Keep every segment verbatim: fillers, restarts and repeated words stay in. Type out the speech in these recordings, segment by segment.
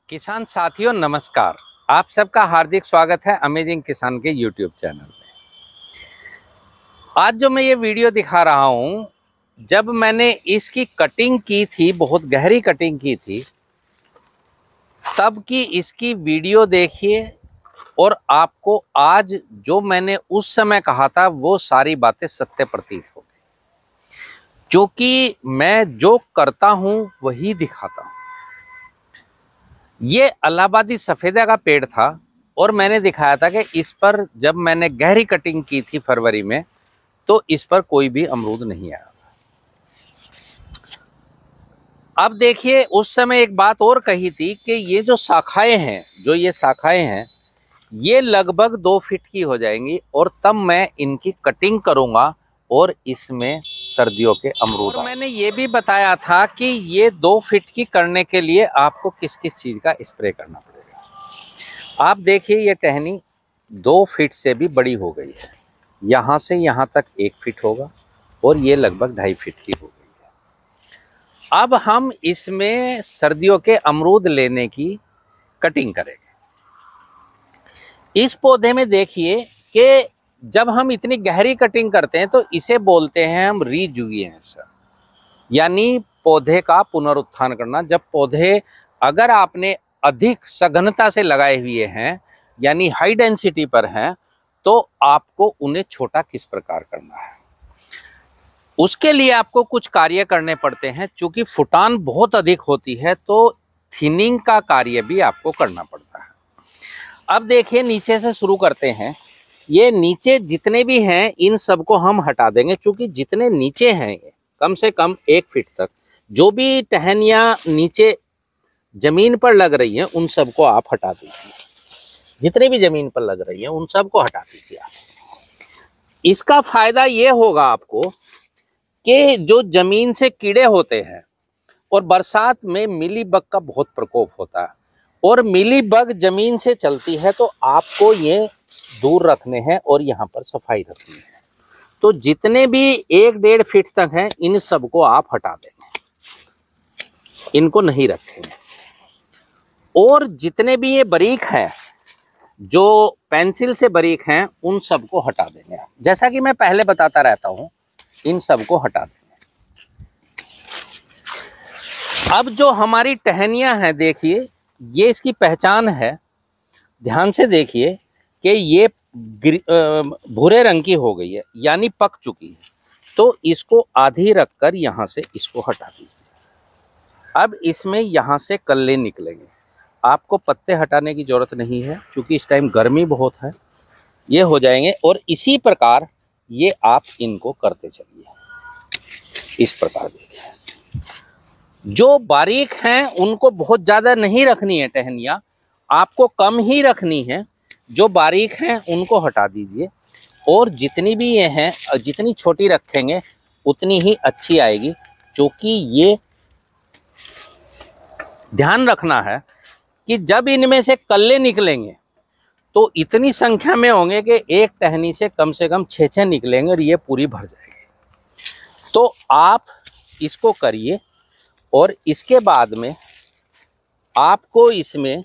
किसान साथियों नमस्कार। आप सबका हार्दिक स्वागत है अमेजिंग किसान के यूट्यूब चैनल में। आज जो मैं ये वीडियो दिखा रहा हूँ, जब मैंने इसकी कटिंग की थी, बहुत गहरी कटिंग की थी, तब की इसकी वीडियो देखिए और आपको आज जो मैंने उस समय कहा था वो सारी बातें सत्य प्रतीत हो गई, क्योंकि मैं जो करता हूँ वही दिखाता हूँ। ये इलाहाबादी सफेदा का पेड़ था और मैंने दिखाया था कि इस पर जब मैंने गहरी कटिंग की थी फरवरी में, तो इस पर कोई भी अमरूद नहीं आया। अब देखिए, उस समय एक बात और कही थी कि ये जो शाखाएं हैं जो ये शाखाएं हैं ये लगभग दो फीट की हो जाएंगी और तब मैं इनकी कटिंग करूंगा और इसमें सर्दियों के अमरूद। और मैंने ये भी बताया था कि ये दो फीट की करने के लिए आपको किस किस चीज़ का स्प्रे करना पड़ेगा। आप देखिए, ये टहनी दो फीट से भी बड़ी हो गई है। यहाँ से यहाँ तक एक फीट होगा और ये लगभग ढाई फीट की हो गई है। अब हम इसमें सर्दियों के अमरूद लेने की कटिंग करेंगे। इस पौधे में देखिए कि जब हम इतनी गहरी कटिंग करते हैं तो इसे बोलते हैं हम रीजुविनेशन, यानी पौधे का पुनरुत्थान करना। जब पौधे अगर आपने अधिक सघनता से लगाए हुए हैं यानी हाई डेंसिटी पर हैं, तो आपको उन्हें छोटा किस प्रकार करना है, उसके लिए आपको कुछ कार्य करने पड़ते हैं। चूंकि फुटान बहुत अधिक होती है तो थिनिंग का कार्य भी आपको करना पड़ता है। अब देखिए, नीचे से शुरू करते हैं। ये नीचे जितने भी हैं इन सबको हम हटा देंगे, क्योंकि जितने नीचे हैं ये कम से कम एक फीट तक जो भी टहनियाँ नीचे जमीन पर लग रही हैं उन सबको आप हटा दीजिए। जितने भी जमीन पर लग रही हैं उन सबको हटा दीजिए आप। इसका फायदा ये होगा आपको कि जो जमीन से कीड़े होते हैं, और बरसात में मिलीबग का बहुत प्रकोप होता है और मिलीबग जमीन से चलती है, तो आपको ये दूर रखने हैं और यहाँ पर सफाई रखनी है। तो जितने भी एक डेढ़ फीट तक हैं इन सबको आप हटा देंगे, इनको नहीं रखेंगे। और जितने भी ये बारीक हैं, जो पेंसिल से बारीक हैं, उन सबको हटा देंगे। जैसा कि मैं पहले बताता रहता हूँ, इन सबको हटा देंगे। अब जो हमारी टहनियाँ हैं, देखिए ये इसकी पहचान है। ध्यान से देखिए कि ये भूरे रंग की हो गई है यानी पक चुकी है। तो इसको आधी रखकर यहाँ से इसको हटा दीजिए। अब इसमें यहाँ से कल्ले निकलेंगे। आपको पत्ते हटाने की ज़रूरत नहीं है क्योंकि इस टाइम गर्मी बहुत है, ये हो जाएंगे। और इसी प्रकार ये आप इनको करते चलिए। इस प्रकार देखिए, जो बारीक हैं उनको बहुत ज़्यादा नहीं रखनी है टहनियाँ, आपको कम ही रखनी है। जो बारीक हैं उनको हटा दीजिए और जितनी भी ये हैं, जितनी छोटी रखेंगे उतनी ही अच्छी आएगी। क्योंकि ये ध्यान रखना है कि जब इनमें से कल्ले निकलेंगे तो इतनी संख्या में होंगे कि एक टहनी से कम से कम छः छः निकलेंगे और ये पूरी भर जाएगी। तो आप इसको करिए और इसके बाद में आपको इसमें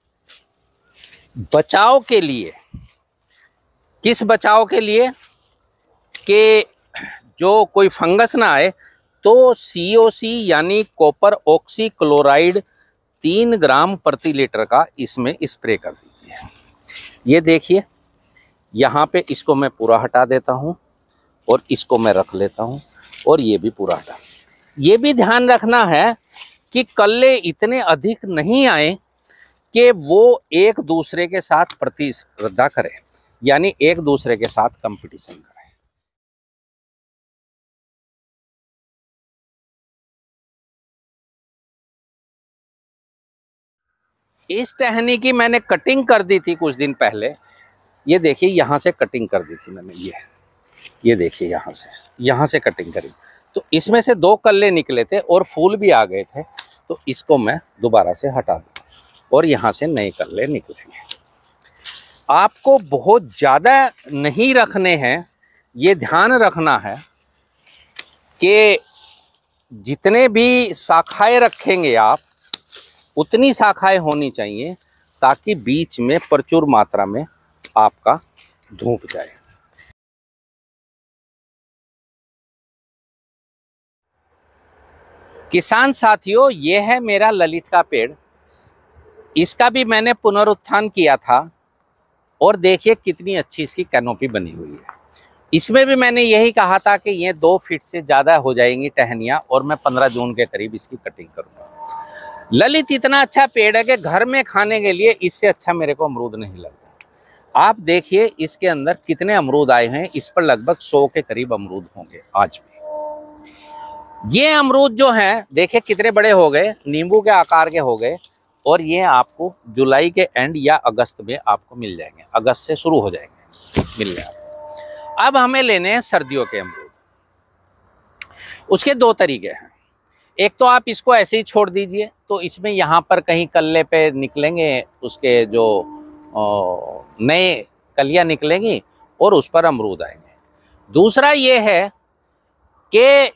बचाव के लिए, किस बचाव के लिए कि जो कोई फंगस ना आए, तो सी ओ सी यानी कॉपर ऑक्सी क्लोराइड तीन ग्राम प्रति लीटर का इसमें स्प्रे कर दीजिए। ये देखिए, यहाँ पे इसको मैं पूरा हटा देता हूँ और इसको मैं रख लेता हूँ और ये भी पूरा हटा। ये भी ध्यान रखना है कि कल्ले इतने अधिक नहीं आए कि वो एक दूसरे के साथ प्रतिस्पर्धा करें, यानी एक दूसरे के साथ कंपटीशन करें। इस टहनी की मैंने कटिंग कर दी थी कुछ दिन पहले। ये देखिए, यहाँ से कटिंग कर दी थी मैंने। ये ये देखिए, यहाँ से यहाँ से कटिंग करी तो इसमें से दो कल्ले निकले थे और फूल भी आ गए थे। तो इसको मैं दोबारा से हटा दूँ और यहाँ से नए कल्ले निकलेंगे। आपको बहुत ज़्यादा नहीं रखने हैं, ये ध्यान रखना है कि जितने भी शाखाएं रखेंगे आप उतनी शाखाएं होनी चाहिए ताकि बीच में प्रचुर मात्रा में आपका धूप जाए। किसान साथियों, ये है मेरा ललित का पेड़। इसका भी मैंने पुनरुत्थान किया था और देखिए कितनी अच्छी इसकी कैनोपी बनी हुई है। इसमें भी मैंने यही कहा था कि ये दो फीट से ज़्यादा हो जाएंगी टहनियाँ और मैं पंद्रह जून के करीब इसकी कटिंग करूँगा। ललित इतना अच्छा पेड़ है कि घर में खाने के लिए इससे अच्छा मेरे को अमरूद नहीं लगता। आप देखिए इसके अंदर कितने अमरूद आए हैं। इस पर लगभग सौ के करीब अमरूद होंगे आज भी। ये अमरूद जो हैं देखिए कितने बड़े हो गए, नींबू के आकार के हो गए और ये आपको जुलाई के एंड या अगस्त में आपको मिल जाएंगे। अगस्त से शुरू हो जाएंगे मिल जाएंगे। अब हमें लेने हैं सर्दियों के अमरूद। उसके दो तरीके हैं। एक तो आप इसको ऐसे ही छोड़ दीजिए तो इसमें यहाँ पर कहीं कल्ले पे निकलेंगे, उसके जो नए कलियाँ निकलेंगी और उस पर अमरूद आएंगे। दूसरा ये है कि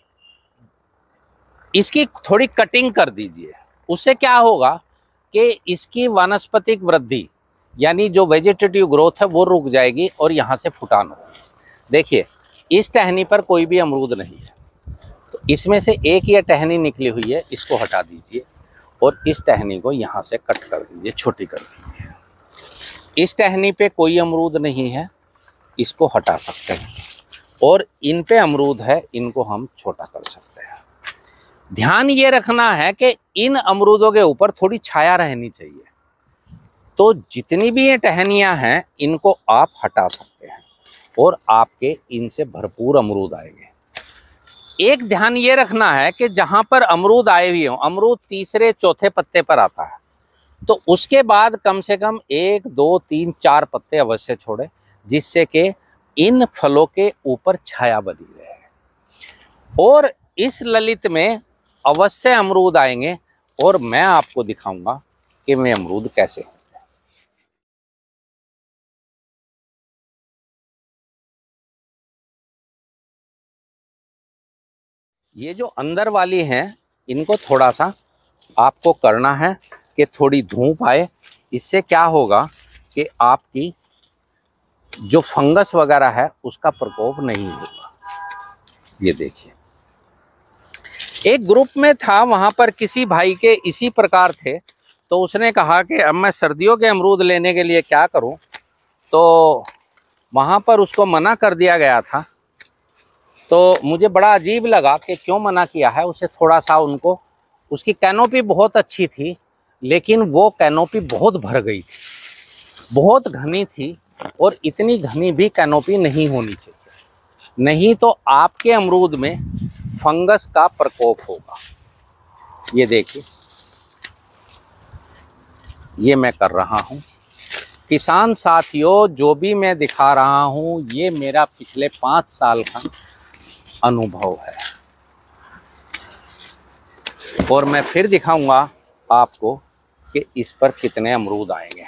इसकी थोड़ी कटिंग कर दीजिए। उससे क्या होगा कि इसकी वानस्पतिक वृद्धि यानी जो वेजिटेटिव ग्रोथ है वो रुक जाएगी और यहाँ से फुटान होगा। देखिए इस टहनी पर कोई भी अमरूद नहीं है, तो इसमें से एक ये टहनी निकली हुई है, इसको हटा दीजिए और इस टहनी को यहाँ से कट कर दीजिए, छोटी कर दीजिए। इस टहनी पे कोई अमरूद नहीं है, इसको हटा सकते हैं और इन पे अमरूद है, इनको हम छोटा कर सकते हैं। ध्यान ये रखना है कि इन अमरूदों के ऊपर थोड़ी छाया रहनी चाहिए, तो जितनी भी ये टहनियाँ हैं इनको आप हटा सकते हैं और आपके इनसे भरपूर अमरूद आएंगे। एक ध्यान ये रखना है कि जहाँ पर अमरूद आए हुए हों, अमरूद तीसरे चौथे पत्ते पर आता है, तो उसके बाद कम से कम एक दो तीन चार पत्ते अवश्य छोड़े, जिससे कि इन फलों के ऊपर छाया बनी रहे। और इस ललित में अवश्य अमरूद आएंगे और मैं आपको दिखाऊंगा कि मैं अमरूद कैसे होंगे। ये जो अंदर वाली हैं इनको थोड़ा सा आपको करना है कि थोड़ी धूप आए। इससे क्या होगा कि आपकी जो फंगस वगैरह है उसका प्रकोप नहीं होगा। ये देखिए एक ग्रुप में था, वहाँ पर किसी भाई के इसी प्रकार थे, तो उसने कहा कि अब मैं सर्दियों के अमरूद लेने के लिए क्या करूं, तो वहाँ पर उसको मना कर दिया गया था। तो मुझे बड़ा अजीब लगा कि क्यों मना किया है उसे। थोड़ा सा उनको, उसकी कैनोपी बहुत अच्छी थी लेकिन वो कैनोपी बहुत भर गई थी, बहुत घनी थी और इतनी घनी भी कैनोपी नहीं होनी चाहिए, नहीं तो आपके अमरूद में फंगस का प्रकोप होगा। ये देखिए ये मैं कर रहा हूँ। किसान साथियों, जो भी मैं दिखा रहा हूँ ये मेरा पिछले पाँच साल का अनुभव है और मैं फिर दिखाऊंगा आपको कि इस पर कितने अमरूद आएंगे।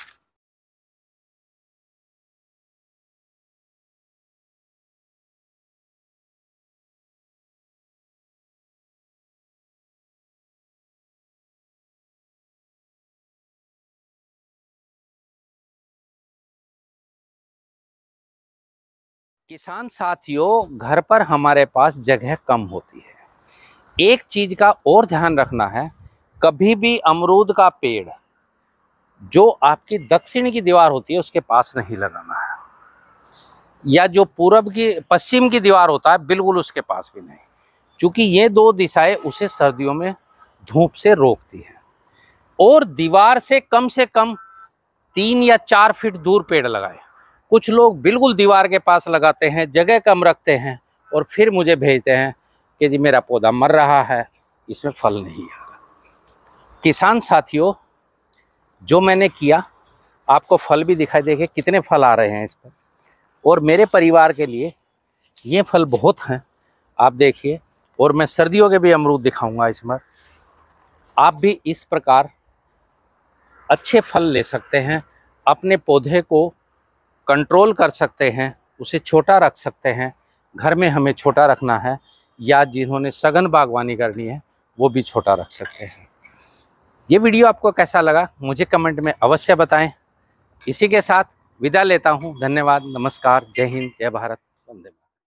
किसान साथियों, घर पर हमारे पास जगह कम होती है। एक चीज का और ध्यान रखना है, कभी भी अमरूद का पेड़ जो आपकी दक्षिण की दीवार होती है उसके पास नहीं लगाना है, या जो पूरब की पश्चिम की दीवार होता है बिल्कुल उसके पास भी नहीं, क्योंकि ये दो दिशाएं उसे सर्दियों में धूप से रोकती हैं। और दीवार से कम से कम तीन या चार फीट दूर पेड़ लगाए। कुछ लोग बिल्कुल दीवार के पास लगाते हैं, जगह कम रखते हैं और फिर मुझे भेजते हैं कि जी मेरा पौधा मर रहा है, इसमें फल नहीं आ रहा। किसान साथियों, जो मैंने किया आपको फल भी दिखाई देंगे, कितने फल आ रहे हैं इस पर, और मेरे परिवार के लिए ये फल बहुत हैं, आप देखिए। और मैं सर्दियों के भी अमरूद दिखाऊंगा इसमें। आप भी इस प्रकार अच्छे फल ले सकते हैं, अपने पौधे को कंट्रोल कर सकते हैं, उसे छोटा रख सकते हैं। घर में हमें छोटा रखना है या जिन्होंने सघन बागवानी करनी है वो भी छोटा रख सकते हैं। ये वीडियो आपको कैसा लगा मुझे कमेंट में अवश्य बताएं। इसी के साथ विदा लेता हूँ। धन्यवाद, नमस्कार, जय हिंद, जय भारत, वंदे मातरम।